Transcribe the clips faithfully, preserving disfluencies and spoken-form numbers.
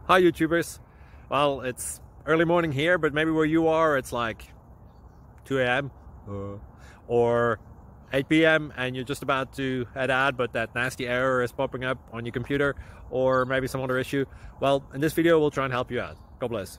Hi YouTubers. Well, it's early morning here, but maybe where you are it's like two A M uh, or eight P M and you're just about to head out, but that nasty error is popping up on your computer, or maybe some other issue. Well, in this video we'll try and help you out. God bless.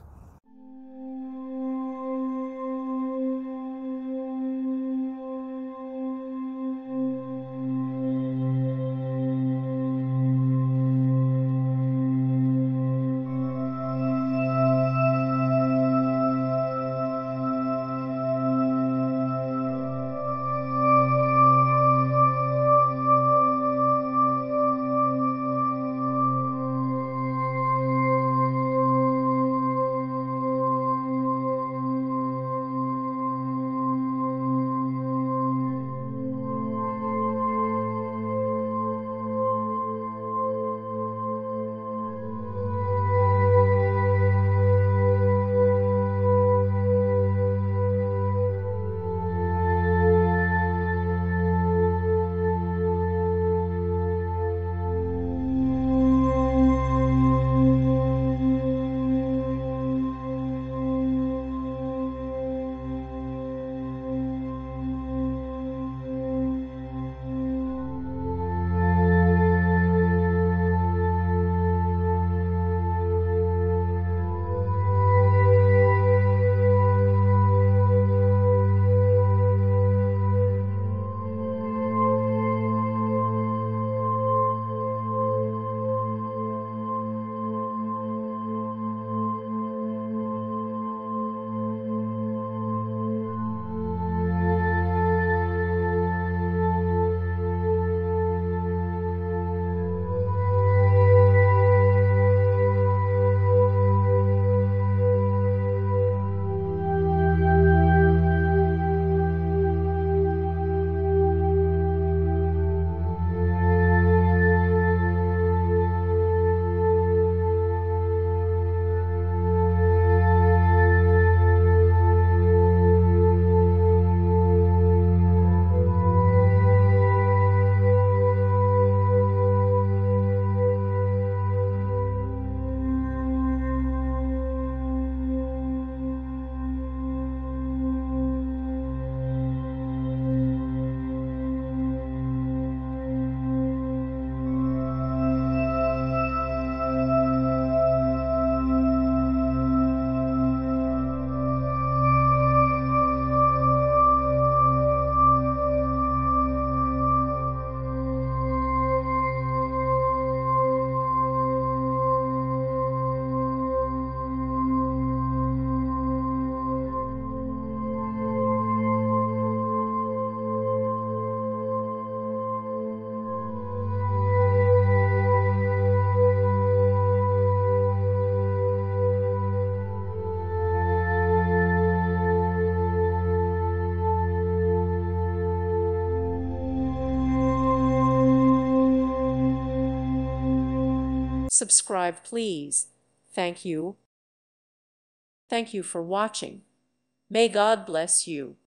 Subscribe, please. Thank you. Thank you for watching. May God bless you.